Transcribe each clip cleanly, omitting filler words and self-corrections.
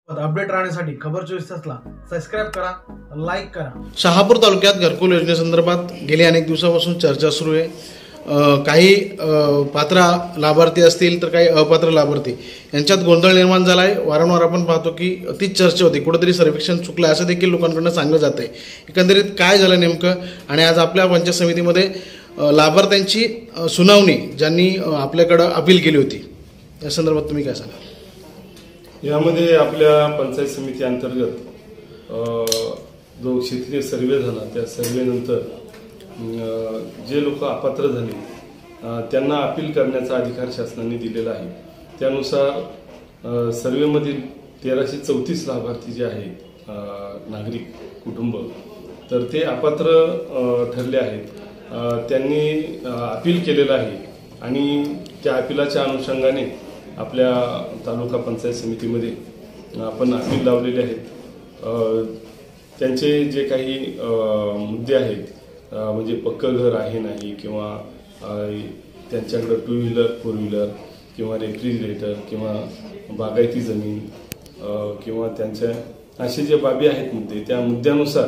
Update राहण्यासाठी खबर 24 तासला subscribe करा, लाईक करा। शहापूर तालुक्यात घरकुल योजनेसंदर्भात गेल्या अनेक दिवसापासून चर्चा सुरू आहे। काही पात्र लाभार्थी असतील तर काही अपात्र लाभार्थी यांच्यात गोंधळ निर्माण झाला आहे। वारंवार आपण पाहतो की तीच चर्चा होती, कुठेतरी सर्वेक्षण चुकलं असं देखील लोकांकडून सांगलं जात आहे। एकंदरीत काय झालं नेमकं, आणि आज आपल्या पंचायत समितीमध्ये लाभार्थ्यांची सुनावणी ज्यांनी आपल्याकडे अपील केली होती, या संदर्भात तुम्ही काय सांगाल? यामध्ये आपल्या पंचायत समिती अंतर्गत जो क्षेत्रीय सर्वे झाला त्या सर्वेनंतर जे लोक अपात्र झाले त्यांना अपील करण्याचा अधिकार शासनाने दिलेला आहे। त्यानुसार सर्वेमधील 1334 लाभार्थी जे आहेत नागरिक कुटुंब, तर ते अपात्र ठरले आहेत। त्यांनी अपील केलेलं आहे आणि त्या अपिलाच्या अनुषंगाने आपल्या तालुका पंचायत समितीमध्ये आपण अपील लावलेले आहेत। त्यांचे जे काही मुद्दे आहेत, म्हणजे पक्कं घर आहे नाही, किंवा त्यांच्याकडे 2 व्हीलर 4 व्हीलर किंवा रेफ्रिजरेटर किंवा बागायती जमीन किंवा त्यांच्या असे जे बाबी आहेत मुद्दे, त्या मुद्द्यानुसार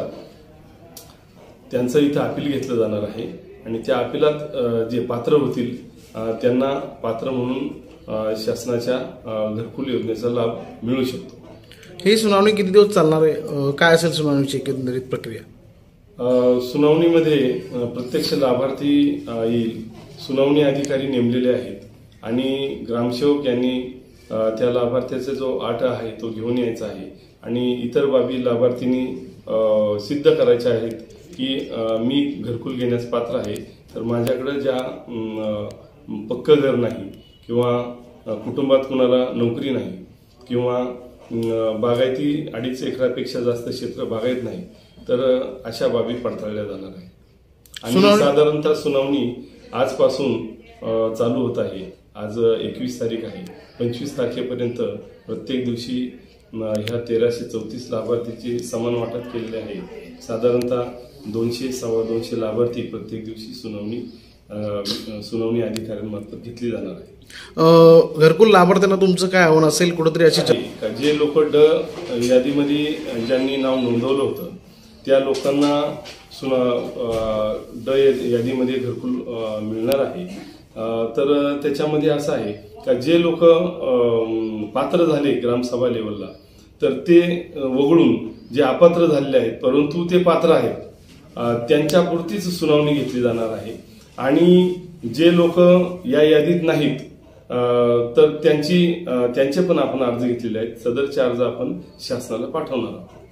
त्यांचं इथं अपील घेतलं जाणार आहे आणि त्या अपिलात जे पात्र होतील त्यांना पात्र म्हणून शासनाच्या घरकुल योजनेचा लाभ मिळू शकतो। ही सुनावणी किती दिवस चालणार आहे, काय असेल सुनावणीची एकंदरीत प्रक्रिया? सुनावणीमध्ये प्रत्यक्ष लाभार्थी येईल, सुनावणी अधिकारी नेमलेले आहेत आणि ग्रामसेवक यांनी त्या लाभार्थ्याचा जो आठ आहे तो घेऊन यायचा आहे आणि इतर बाबी लाभार्थींनी सिद्ध करायच्या आहेत की मी घरकुल घेण्यास पात्र आहे, तर माझ्याकडे ज्या पक्कं घर नाही किंवा कुटुंबात कुणाला नोकरी नाही किंवा बागायती 2.5 एकरापेक्षा जास्त क्षेत्र बागायत नाही, तर अशा बाबी पडताळल्या जाणार आहे। आणि साधारणतः सुनावणी आजपासून चालू होत आहे। आज 21 तारीख आहे, 25 तारखेपर्यंत प्रत्येक दिवशी ह्या 1334 लाभार्थीचे समान वाटप केलेले आहे। साधारणतः 200 सव्वा 200 लाभार्थी प्रत्येक दिवशी सुनावणी अधिकाऱ्यांमार्फत घेतली जाणार आहे। घरकुल लाभार्थ्यांना तुमचं काय आव्हान असेल? कुठेतरी अशी जे लोक यादीमध्ये ज्यांनी नाव नोंदवलं होतं त्या लोकांना यादीमध्ये घरकुल मिळणार आहे। तर त्याच्यामध्ये असं आहे का जे लोक पात्र झाले ग्रामसभा लेवलला, तर ते वगळून जे अपात्र झालेले आहेत परंतु ते पात्र आहेत त्यांच्यापुरतीच सुनावणी घेतली जाणार आहे। आणि जे लोक या यादीत नाहीत तर त्यांचे पण आपण अर्ज घेतलेले आहेत। सदरचे अर्ज आपण शासनाला पाठवणार आहोत।